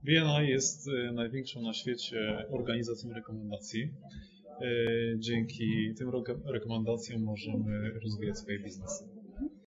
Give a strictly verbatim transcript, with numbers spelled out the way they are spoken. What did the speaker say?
B N I jest największą na świecie organizacją rekomendacji. Dzięki tym rekomendacjom możemy rozwijać swoje biznesy.